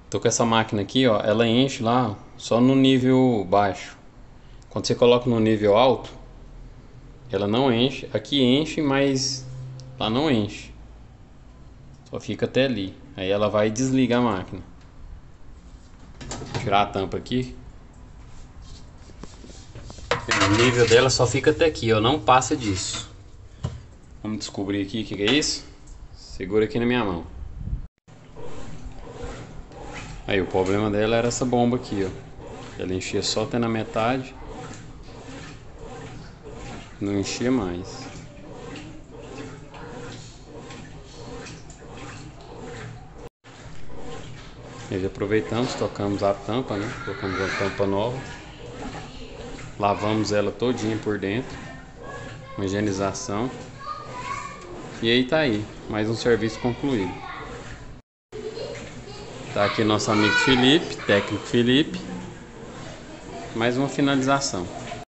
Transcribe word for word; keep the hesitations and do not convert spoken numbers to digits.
Tô com essa máquina aqui, ó, ela enche lá só no nível baixo. Quando você coloca no nível alto, ela não enche. Aqui enche, mas lá não enche. Só fica até ali. Aí ela vai desligar a máquina. Vou tirar a tampa aqui. O nível dela só fica até aqui, ó, não passa disso. Vamos descobrir aqui o que, que é isso. Segura aqui na minha mão. Aí o problema dela era essa bomba aqui, ó. Ela enchia só até na metade. Não enchia mais. E já aproveitamos, tocamos a tampa, né? Colocamos uma tampa nova. Lavamos ela todinha por dentro. Uma higienização. E aí tá aí, mais um serviço concluído. Tá aqui nosso amigo Felipe, técnico Felipe. Mais uma finalização.